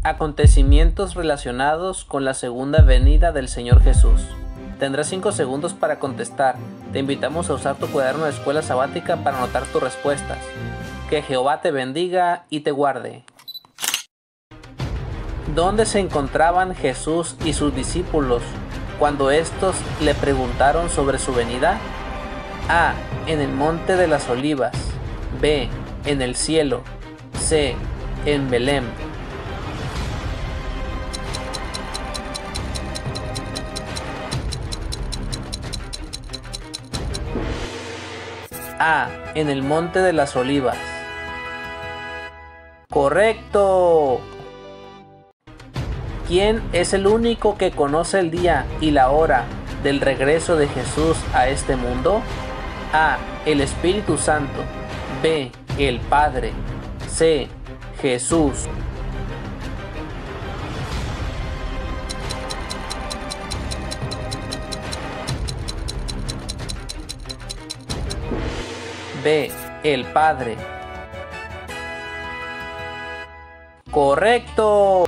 Acontecimientos relacionados con la segunda venida del Señor Jesús. Tendrás 5 segundos para contestar. Te invitamos a usar tu cuaderno de escuela sabática para anotar tus respuestas. Que Jehová te bendiga y te guarde. ¿Dónde se encontraban Jesús y sus discípulos cuando estos le preguntaron sobre su venida? A. En el monte de las olivas. B. En el cielo. C. En Belén. A. En el monte de las olivas. ¡Correcto! ¿Quién es el único que conoce el día y la hora del regreso de Jesús a este mundo? A. El Espíritu Santo. B. El Padre. C. Jesús. B. El Padre. ¡Correcto!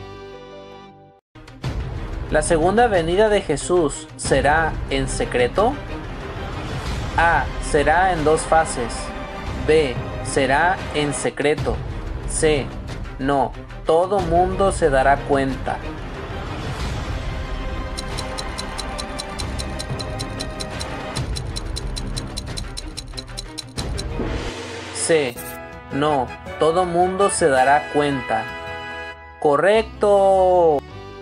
¿La segunda venida de Jesús será en secreto? A. Será en 2 fases. B. Será en secreto. C. No, todo mundo se dará cuenta. C. No, todo mundo se dará cuenta. ¡Correcto!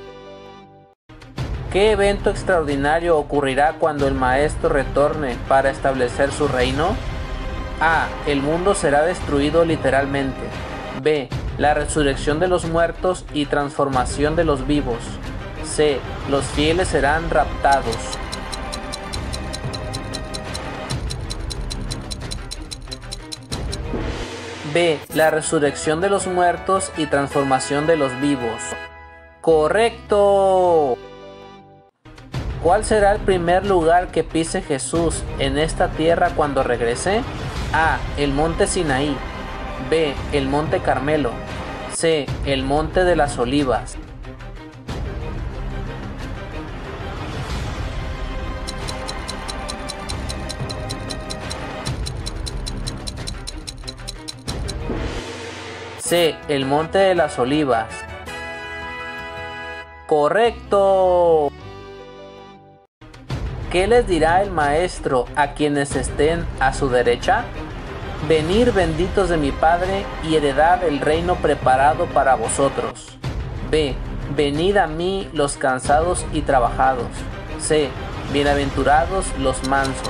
¿Qué evento extraordinario ocurrirá cuando el Maestro retorne para establecer su reino? A. El mundo será destruido literalmente. B. La resurrección de los muertos y transformación de los vivos. C. Los fieles serán raptados. B. La resurrección de los muertos y transformación de los vivos. ¡Correcto! ¿Cuál será el primer lugar que pise Jesús en esta tierra cuando regrese? A. El monte Sinaí. B. El monte Carmelo. C. El monte de las olivas. C. El monte de las olivas. ¡Correcto! ¿Qué les dirá el Maestro a quienes estén a su derecha? Venid benditos de mi Padre y heredad el reino preparado para vosotros. B. Venid a mí los cansados y trabajados. C. Bienaventurados los mansos.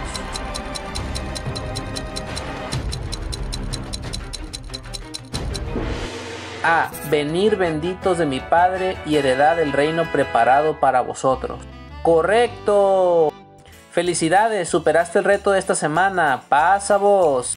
A. Venid benditos de mi Padre y heredad el reino preparado para vosotros. ¡Correcto! ¡Felicidades! Superaste el reto de esta semana. ¡Pasa vos!